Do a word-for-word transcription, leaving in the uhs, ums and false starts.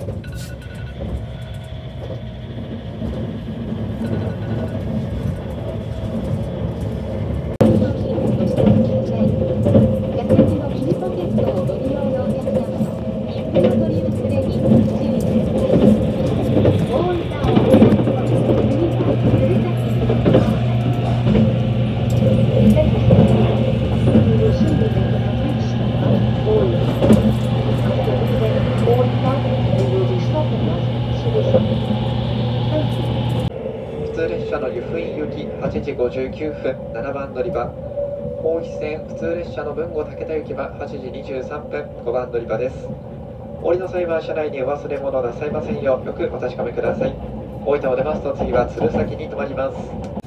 普通列車の湯布院行きはちじごじゅうきゅうふんななばん乗り場、大肥線普通列車の豊後竹田行きははちじにじゅうさんぷんごばん乗り場です。お降りの際は車内にお忘れ物なさいませんようよくお確かめください。大分を出ますと次は鶴崎に停まります。